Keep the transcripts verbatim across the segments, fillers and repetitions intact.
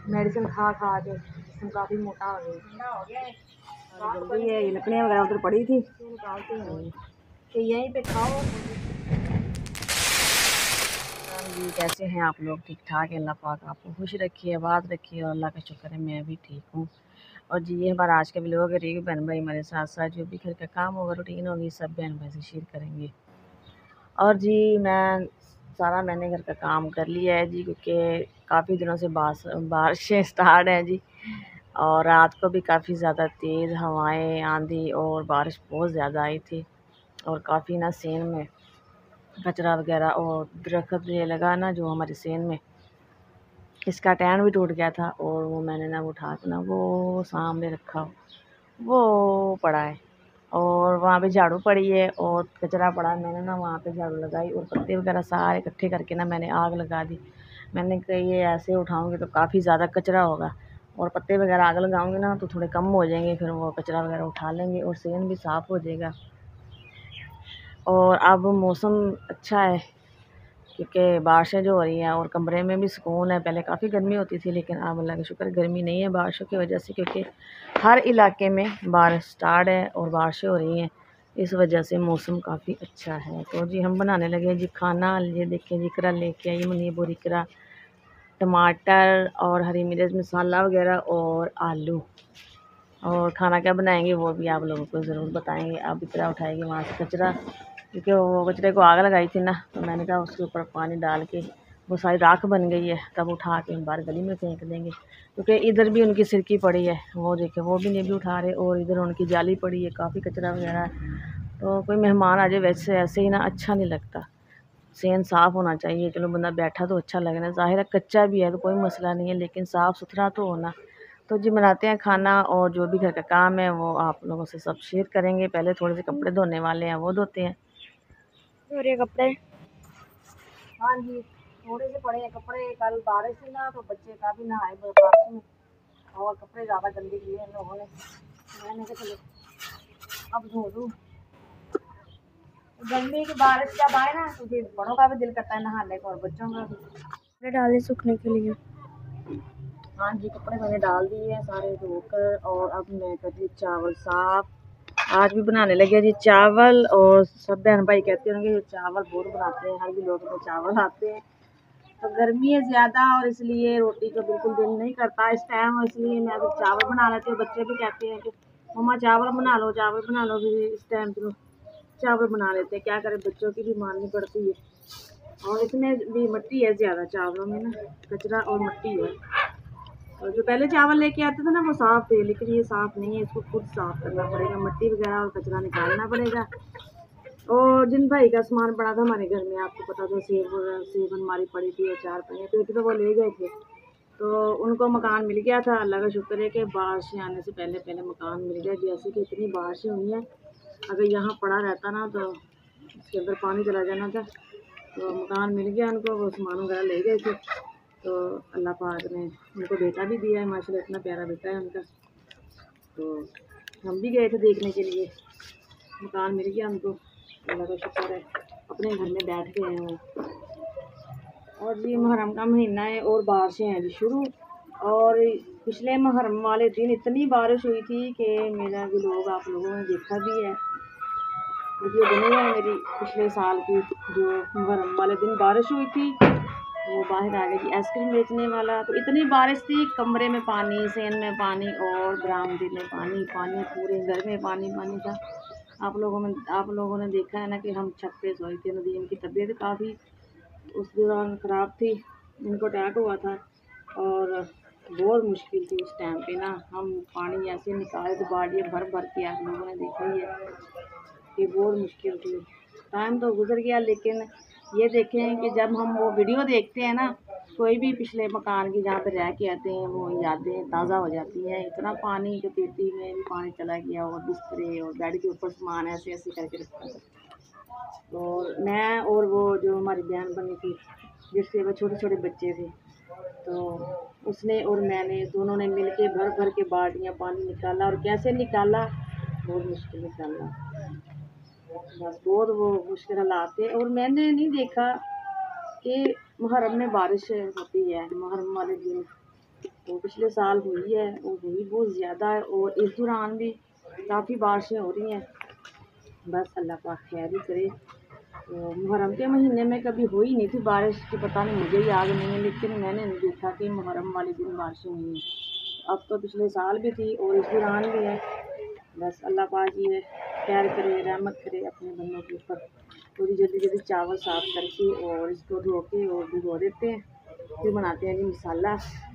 Medicine खा खा के हम काफ़ी मोटा हो गए हो गया जल्दी है। ये लकड़ियाँ वगैरह उधर पड़ी थी तो निकालते हैं कि यहीं पे खाओ। जी कैसे हैं आप लोग? ठीक ठाक है। अल्लाह पाक आपको खुश रखिए, आबाद रखिए और अल्लाह का शुक्र है मैं भी ठीक हूँ। और जी ये हमारा आज का व्लॉग है। रिव्यू बहन भाई हमारे साथ साथ जो भी घर का काम होगा, रूटीन होगी, सब बहन भाई से शेयर करेंगे। और जी मैं सारा मैंने घर का काम कर लिया है जी, क्योंकि काफ़ी दिनों से बारिशें स्टार्ट हैं जी। और रात को भी काफ़ी ज़्यादा तेज़ हवाएं, आंधी और बारिश बहुत ज़्यादा आई थी। और काफ़ी ना सेन में कचरा वगैरह और दरख्त ये लगा ना जो हमारे सेन में, इसका टैन भी टूट गया था। और वो मैंने ना उठा के ना वो सामने रखा, वो पड़ा है। और वहाँ पे झाड़ू पड़ी है और कचरा पड़ा है। मैंने ना वहाँ पे झाड़ू लगाई और पत्ते वगैरह सारे इकट्ठे करके ना मैंने आग लगा दी। मैंने कही ये ऐसे उठाऊंगी तो काफ़ी ज़्यादा कचरा होगा, और पत्ते वगैरह आग लगाऊंगी ना तो थोड़े कम हो जाएंगे, फिर वो कचरा वगैरह उठा लेंगे और सेन भी साफ़ हो जाएगा। और अब मौसम अच्छा है क्योंकि बारिशें जो हो रही हैं और कमरे में भी सुकून है। पहले काफ़ी गर्मी होती थी लेकिन अब अल्लाह का शुक्र गर्मी नहीं है बारिशों की वजह से, क्योंकि हर इलाके में बारिश स्टार्ट है और बारिशें हो रही हैं। इस वजह से मौसम काफ़ी अच्छा है। तो जी हम बनाने लगे जी खाना। ये देखिए जी करा लेके आई मुनी बोरी करा, टमाटर और हरी मिर्च मसाला वगैरह और आलू। और खाना क्या बनाएंगे वो भी आप लोगों को ज़रूर बताएंगे। अब इतना उठाएंगे वहाँ से कचरा, क्योंकि वो कचरे को आग लगाई थी ना, तो मैंने कहा उसके ऊपर पानी डाल के वो सारी राख बन गई है, तब उठा के हम बाहर गली में फेंक देंगे। क्योंकि इधर भी उनकी सिरकी पड़ी है, वो देखे वो भी नहीं भी उठा रहे, और इधर उनकी जाली पड़ी है, काफ़ी कचरा वगैरह है। तो कोई मेहमान आ जाए वैसे ऐसे ही ना अच्छा नहीं लगता। सेन साफ़ होना चाहिए। चलो बंदा बैठा तो अच्छा लगना, ज़ाहिर है कच्चा भी है तो कोई मसला नहीं है, लेकिन साफ़ सुथरा तो होना। तो जी बनाते हैं खाना और जो भी घर का काम है वो आप लोगों से सब शेयर करेंगे। पहले थोड़े से कपड़े धोने वाले हैं, वो धोते हैं। और ये कपड़े, हाँ जी थोड़े से पड़े हैं कपड़े, कल बारिश थी ना तो बच्चे काफ़ी नहाए बारिश में और कपड़े ज़्यादा गंदे किए इन लोगों ने। मैंने कहा चलो अब धो दूँ। गर्मी की बारिश जब आए ना तो फिर बड़ों का भी दिल करता है नहाने को और बच्चों का भी। कपड़े डाले सूखने के लिए। हाँ जी कपड़े मैंने डाल दिए हैं सारे धोकर, और अब मैं कर दी चावल साफ। आज भी बनाने लगे जी चावल। और सब बहन भाई कहते होंगे ये चावल बहुत बनाते हैं, हर भी लोग में चावल आते हैं। तो गर्मी है ज़्यादा और इसलिए रोटी का बिल्कुल दिल नहीं करता इस टाइम, इसलिए मैं अभी चावल बना लेती हूँ। बच्चे भी कहते हैं कि मम्मा चावल बना लो चावल बना लो, फिर इस टाइम तो चावल बना लेते हैं। क्या करें, बच्चों की भी माननी पड़ती है। और इसमें भी मिट्टी है ज़्यादा चावलों में ना, कचरा और मिट्टी है। और जो पहले चावल लेके आते थे ना वो साफ़ थे, लेकिन ये साफ़ नहीं है, इसको खुद साफ़ करना पड़ेगा, मिट्टी वगैरह और कचरा निकालना पड़ेगा। और जिन भाई का सामान पड़ा था हमारे घर में, आपको पता था सेब सेब हमारी पड़ी थी, अचार पड़े थे, तो वो ले गए थे। तो उनको मकान मिल गया था, अल्लाह का शुक्र है कि बारिश आने से पहले पहले मकान मिल गया। जैसे कि इतनी बारिशें हुई हैं, अगर यहाँ पड़ा रहता ना तो उसके अंदर पानी चला जाना था। तो मकान मिल गया उनको, वो सामान वगैरह ले गए थे। तो अल्लाह पाक ने उनको बेटा भी दिया है, माशाल्लाह इतना प्यारा बेटा है उनका। तो हम भी गए थे देखने के लिए, मकान मिल गया उनको, अल्लाह का शुक्र है, अपने घर में बैठ गए हैं वो। और जी मुहर्रम का महीना है और बारिशें हैं जी शुरू। और पिछले मुहर्रम वाले दिन इतनी बारिश हुई थी कि मेरा भी लोग आप लोगों ने देखा भी है, वीडियो बनी है मेरी पिछले साल की, जो मुहर्रम वाले दिन बारिश हुई थी। वो बाहर आ गई आइसक्रीम बेचने वाला, तो इतनी बारिश थी, कमरे में पानी, सेन में पानी और बरामदे में पानी पानी, पूरे घर में पानी पानी था। आप लोगों में आप लोगों ने देखा है ना कि हम छत पे सोए थे। नदीम की तबीयत काफ़ी उस दौरान ख़राब थी, इनको अटैक हुआ था और बहुत मुश्किल थी उस टाइम पे ना। हम पानी ऐसे निकाले तो बाल्टियाँ भर भर के, आप लोगों ने देखा ही है कि बहुत मुश्किल थी। टाइम तो गुजर गया, लेकिन ये देखें कि जब हम वो वीडियो देखते हैं ना, कोई भी पिछले मकान की जहाँ पे रह के आते हैं वो यादें ताज़ा हो जाती हैं। इतना पानी जो पेटी में भी पानी चला गया, और बिस्तरे और बेड के ऊपर सामान ऐसे ऐसे करके रखा था। और मैं और वो जो हमारी बहन बनी थी जिससे वो छोटे छोटे बच्चे थे, तो उसने और मैंने दोनों ने मिल के भर भर के बाल्टियाँ पानी निकाला। और कैसे निकाला, बहुत मुश्किल निकाला, बस बहुत वो मुश्किल हालात थे। और मैंने नहीं देखा कि मुहर्रम में बारिश होती है, मुहर्रम वाले दिन। तो पिछले साल हुई है वो हुई बहुत ज़्यादा है, और इस दौरान भी काफ़ी बारिशें हो रही हैं। बस अल्लाह पाक खैर ही करे। तो मुहर्रम के महीने में कभी हुई नहीं थी बारिश की, पता नहीं मुझे याद नहीं है, लेकिन मैंने नहीं देखा कि मुहर्रम वाले दिन बारिशें हुई हैं। अब तो पिछले साल भी थी और इस दौरान भी है। बस अल्लाह पाक ही है खैर करे, रहमत करे अपने बंदों के ऊपर। थोड़ी जल्दी जल्दी चावल साफ़ करके और इसको धो के और भिगो देते हैं, फिर बनाते हैं जी मसाला।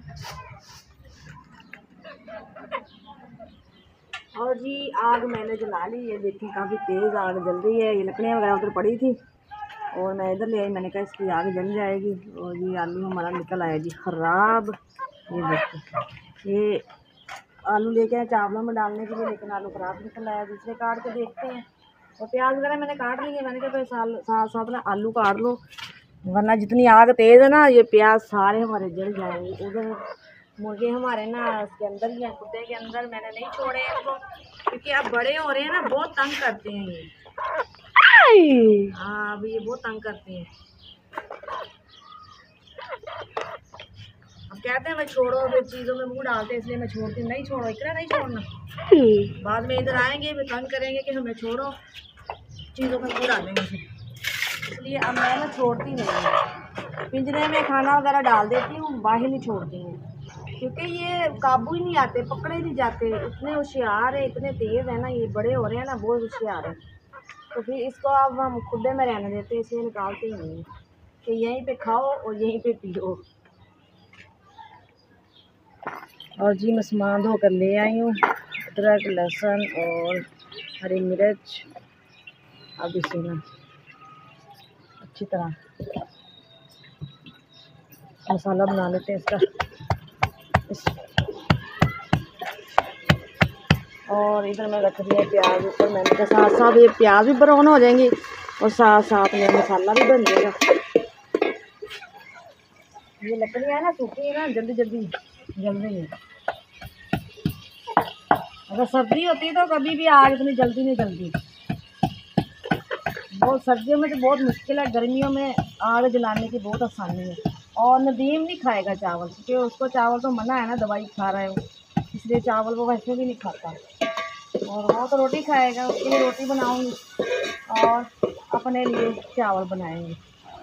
और जी आग मैंने जला ली, ये देखिए काफ़ी तेज़ आग जल रही है। ये लकड़ियाँ वगैरह उधर पड़ी थी और मैं इधर ले आई, मैंने कहा इसकी आग जल जाएगी। और ये आलू हमारा निकल आया जी ख़राब। ये देखिए ये आलू लेके आए चावलों में डालने के लिए, लेकिन आलू ख़राब निकल आया। दूसरे काट के देखते हैं। और प्याज वगैरह मैंने काट ली है, मैंने कहा भाई साल साथ साथ में आलू काट लो, वरना जितनी आग तेज़ है ना ये प्याज सारे हमारे जल जाएंगे। उधर मुर्गे हमारे ना उसके अंदर ही हैं, कुत्ते के अंदर। मैंने नहीं छोड़े हैं इनको, क्योंकि अब बड़े हो रहे हैं ना, बहुत तंग करते हैं ये। हाँ अब ये बहुत तंग करते हैं। अब कहते हैं मैं छोड़ो, फिर चीज़ों में मुंह डालते हैं, इसलिए मैं छोड़ती नहीं। छोड़ो इतना नहीं छोड़ना, बाद में इधर आएंगे फिर तंग करेंगे कि हमें छोड़ो, चीज़ों में मुंह डालेंगे फिर। इसलिए अब मैं ना छोड़ती नहीं, पिंजरे में खाना वगैरह डाल देती हूँ, बाहर नहीं छोड़ती हूँ, क्योंकि ये काबू ही नहीं आते, पकड़े नहीं जाते। इतने होशियार है, इतने तेज़ है ना, ये बड़े हो रहे हैं ना, बहुत होशियार है। तो फिर इसको अब हम खुदे में रहने देते हैं, इसलिए निकालते ही नहीं कि यहीं पे खाओ और यहीं पे पियो। और जी मैं सामान धो कर ले आई हूँ, अदरक लहसुन और हरी मिर्च। अब इसे ना अच्छी तरह मसाला बना लेते हैं इसका इस। और इधर मैं रख दिया प्याज ऊपर, मैंने कहा साथ साथ ये प्याज भी ब्राउन हो जाएंगी और साथ साथ में मसाला भी बन जाएगा। ये लकड़ियाँ है ना सूखी है ना, जल्दी जल्दी जल रही है। अगर सर्दी होती तो कभी भी आग इतनी जल्दी नहीं जलती। बहुत सर्दियों में तो बहुत मुश्किल है, गर्मियों में आग जलाने की बहुत आसानी है। और नदीम नहीं खाएगा चावल, क्योंकि उसको चावल तो मना है ना, दवाई खा रहा है वो, इसलिए चावल वो वैसे भी नहीं खाता। और वो तो रोटी खाएगा, उसके लिए रोटी बनाऊंगी और अपने लिए चावल बनाएंगे।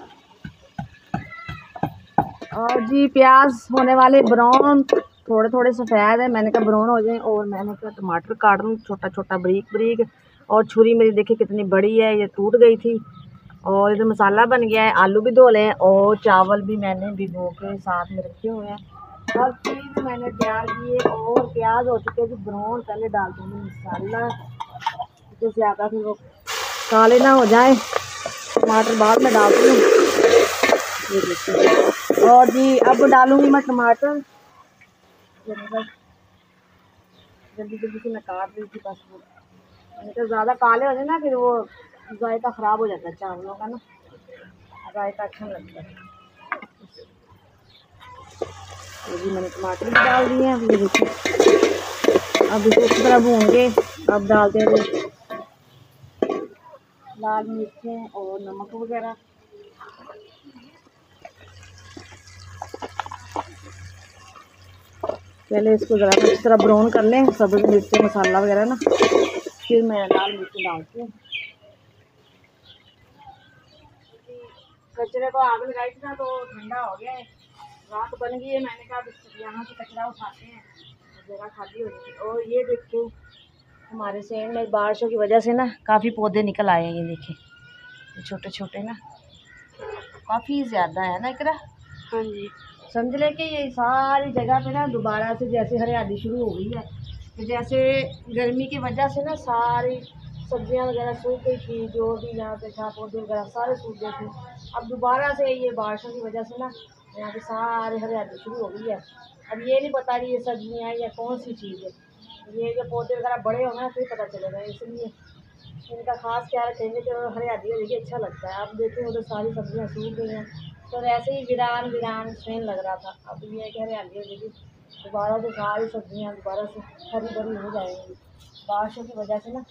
और जी प्याज होने वाले ब्राउन, थोड़े थोड़े सफ़ेद है, मैंने कहा ब्राउन हो जाए। और मैंने कहा टमाटर काट लूँ छोटा छोटा बारीक बारीक। और छुरी मेरी देखिए कितनी बड़ी है, ये टूट गई थी। और इधर मसाला बन गया है, आलू भी धो लें और चावल भी मैंने भिगो के साथ में रखे हुए हैं। हर चीज़ मैंने तैयार की है और प्याज हो चुके हैं ब्राउन। पहले डाल दूँगी मसाला, इससे ज़्यादा फिर वो काले ना हो जाए। टमाटर बाद में डाल दूँ, ये देखिए। और जी अब डालूँगी मैं टमाटर, जल्दी जल्दी से मैं काट रही थी बस। वो मैंने कहा ज़्यादा काले हो जाए ना, फिर वो जायका ख़राब हो जाता है चावलों का ना, जायका अच्छा नहीं लगता है। तो जी मैंने टमाटर भी डाल दिए हैं, ये देखिए। अब इसको इस तरह भून के अब डालते हैं लाल मिर्चें और नमक वगैरह। पहले इसको ज़रा इस तरह ब्राउन कर लें, सब्ज़ मिर्चें मसाला वगैरह ना, फिर मैं लाल मिर्च डालती हूँ। कचरे को आग लगाई थी ना तो ठंडा हो गया है, रात बन गई है। मैंने कहा यहाँ से कचरा उठाते हैं, जगह खाली हो गई। और ये देखो हमारे सेम में बारिशों की वजह से ना काफ़ी पौधे निकल आए हैं, ये देखें छोटे छोटे ना, काफ़ी ज़्यादा है ना इकरा। हाँ जी, समझ ले कि ये सारी जगह पे ना दोबारा से जैसे हरियाली शुरू हो गई है। तो जैसे गर्मी की वजह से ना सारी सब्जियां वगैरह सूख गई थी, जो भी यहाँ पे था पौधे वगैरह सारे सूख गए थे। अब दोबारा से ये बारिशों की वजह से ना यहाँ पे सारी हरियाली शुरू हो गई है। अब ये नहीं पता रही ये सब्जियाँ या कौन सी चीज़ है, ये जो पौधे वगैरह बड़े होंगे ना फिर पता चलेगा, इसलिए इनका खास ख्याल रखेंगे तो हरियाली हो जाएगी, अच्छा लगता है। अब देखें उधर सारी सब्जियाँ सूख गई हैं, तो वैसे ही वीरान वीरान सेम लग रहा था। अब ये है कि हरियाली हो जाएगी, दोबारा से सारी सब्जियाँ दोबारा से हरी भरी हो जाएंगी बारिशों की वजह से ना।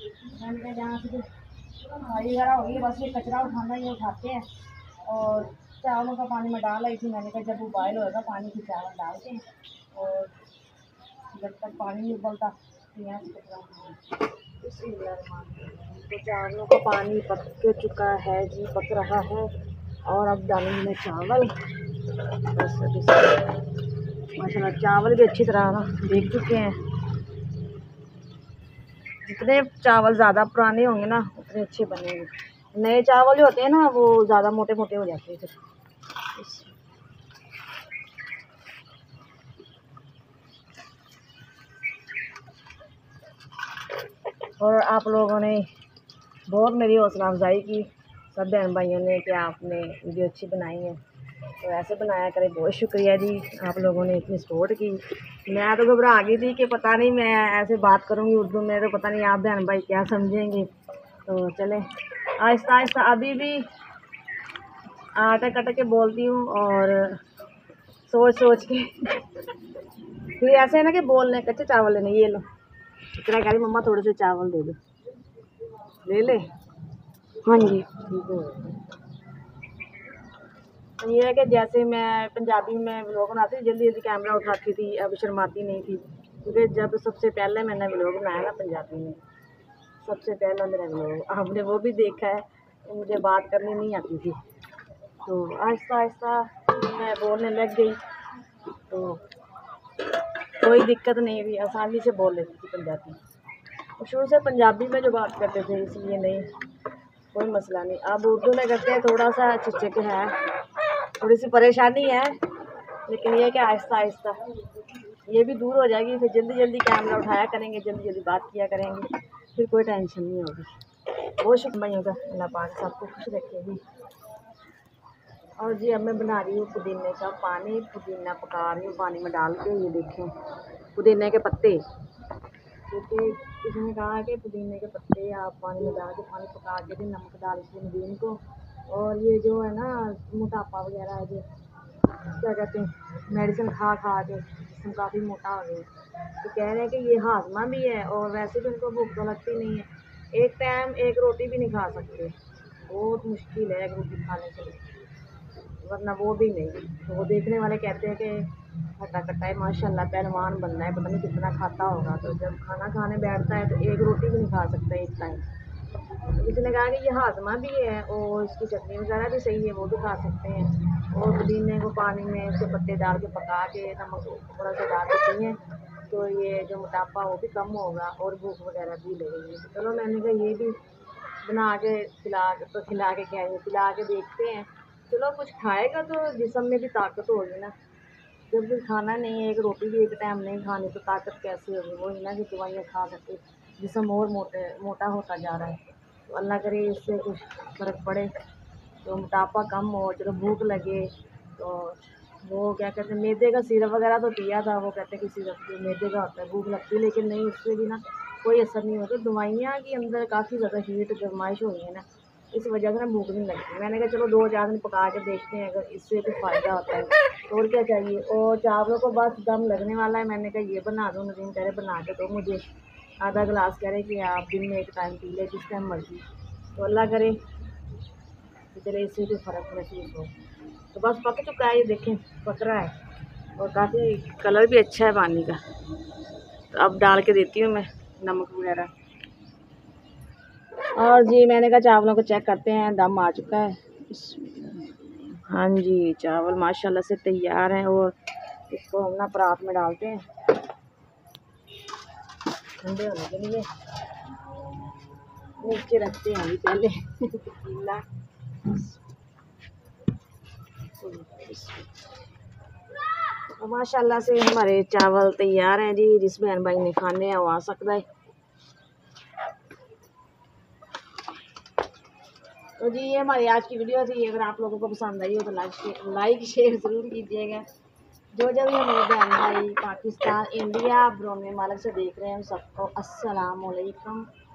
मैंने जहाँ से सफाई वगैरह होगी, बस ये कचरा उठाना ही उठाते हैं और चावलों का पानी में डाल आई थी। मैंने कहा जब उबाइल होगा पानी की चावल डाल के, और जब तक पानी नहीं उबलता प्याज पकड़ा। तो चावलों का पानी पक के चुका है जी, पक रहा है। और अब डालेंगे चावल। बस माशाल्लाह चावल भी अच्छी तरह ना देख चुके हैं। जितने चावल ज़्यादा पुराने होंगे ना उतने अच्छे बनेंगे। नए चावल जो होते हैं ना वो ज़्यादा मोटे मोटे हो जाते हैं। और आप लोगों ने बहुत मेरी हौसला अफजाई की, सब बहन भाइयों ने, कि आपने वीडियो अच्छी बनाई है तो ऐसे बनाया करें। बहुत शुक्रिया जी, आप लोगों ने इतनी सपोर्ट की। मैं तो घबरा गई थी कि पता नहीं मैं ऐसे बात करूँगी उर्दू में तो पता नहीं आप बहन भाई क्या समझेंगे। तो चले आहिस्ता आहिस्ता अभी भी अटक अटक के बोलती हूँ और सोच सोच के फिर ऐसे है ना कि बोलने कच्चे चावल लेने, ये लो इतना कह रही मम्मा थोड़े से चावल दे दो, ले ले। हाँ जी ठीक है। तो ये है कि जैसे मैं पंजाबी में व्लॉग बनाती थी जल्दी जल्दी कैमरा उठाती थी, अब शर्माती नहीं थी, क्योंकि जब सबसे पहले मैंने व्लॉग बनाया ना पंजाबी में, सबसे पहला मेरा व्लॉग आपने वो भी देखा है, तो मुझे बात करनी नहीं आती थी। तो आहिस्ता आहिस्ता मैं बोलने लग गई तो कोई दिक्कत नहीं हुई, आसानी से बोल लेती थी पंजाबी। शुरू से पंजाबी में जो बात करते थे इसलिए नहीं, कोई मसला नहीं। अब उर्दू में करते हैं, थोड़ा सा झिझक है, थोड़ी सी परेशानी है, लेकिन ये कि आहिस्ता आहिस्ता ये भी दूर हो जाएगी। फिर जल्दी जल्दी कैमरा उठाया करेंगे, जल्दी जल्दी बात किया करेंगे, फिर कोई टेंशन नहीं होगी। बहुत शुक्रिया होगा, अल्लाह पाक सबको खुश रखेगी। और जी अब मैं बना रही हूँ पुदीने का पानी, पुदीना पका रही हूँ पानी में डाल के। ये देखें पुदीने के पत्ते, क्योंकि इसने कहा कि पुदीने के पत्ते आप पानी में डाल के पानी पका के फिर नमक डाल के नमकीन को। और ये जो है ना मोटापा वगैरह जो क्या कहते हैं मेडिसिन खा खा के जिसम काफ़ी मोटा हो गया, तो कह रहे हैं कि ये हाजमा भी है और वैसे भी उनको भूख तो लगती नहीं है। एक टाइम एक रोटी भी नहीं खा सकते, बहुत मुश्किल है एक रोटी खाने के लिए, वरना वो भी नहीं। तो वो देखने वाले कहते हैं कि हट्टा कट्टा है माशाल्लाह, पहलवान बनना है, पता नहीं कितना खाता होगा। तो जब खाना खाने बैठता है तो एक रोटी भी नहीं खा सकता एक टाइम। किसी ने कहा कि ये हाजमा भी है और इसकी चटनी वगैरह भी सही है, वो भी खा सकते हैं। और पुदीने को पानी में उसके पत्ते डाल के पका के नमक थोड़ा सा डाल के पिए तो ये जो मोटापा वो भी कम होगा और भूख वगैरह भी लगेगी। तो चलो मैंने कहा ये भी बना के खिला तो खिला के क्या है पिला के देखते हैं। चलो कुछ खाएगा तो जिस्म में भी ताकत होगी ना, जब कुछ खाना नहीं है, एक रोटी भी एक टाइम नहीं खानी तो ताकत कैसे होगी। वही ना कि दवाइयाँ खा सकते जिस्म और मोटे मोटा होता जा रहा है। तो अल्लाह करे इससे कुछ फ़र्क पड़े तो मोटापा कम हो, चलो भूख लगे। तो वो क्या कहते हैं मैदे का सिरप वगैरह तो पिया था, वो कहते हैं कि सिरप जो मैदे का होता है भूख लगती है, लेकिन नहीं उससे भी ना कोई असर नहीं होता। दवाइयाँ के अंदर काफ़ी ज़्यादा हीट गरमाइश हो रही है ना, इस वजह से ना भूख नहीं लगती। मैंने कहा चलो दो चार दिन पका के देखते हैं, अगर इससे कुछ फ़ायदा होता है तो और क्या चाहिए। और चावलों को बस दम लगने वाला है, मैंने कहा ये बना दो, नदीम कह रहे बना के दो मुझे आधा गिलास, कह रहे कि आप दिन में एक टाइम पी ले जिस टाइम मर्जी। तो अल्लाह करे तो चले इससे भी फ़र्क महसूस हो। तो बस पक चुका है, ये देखें पक रहा है और काफ़ी कलर भी अच्छा है पानी का। तो अब डाल के देती हूँ मैं नमक वगैरह। और जी मैंने कहा चावलों को चेक करते हैं, दम आ चुका है। हाँ जी चावल माशाल्लाह से तैयार हैं और इसको हम ना परात में डालते हैं ठंडे होने के लिए, नीचे रखते हैं अभी पहले पतीला। तो माशाल्लाह से हमारे चावल तैयार हैं जी, जिस बहन भाई ने खाने हैं वो आ सकता है। तो जी ये हमारी आज की वीडियो थी, अगर आप लोगों को पसंद आई हो तो लाइक लाइक शेयर ज़रूर कीजिएगा। जो जो भी हमारे बहन भाई पाकिस्तान इंडिया ब्रोने मालक से देख रहे हैं सबको अस्सलाम वालेकुम।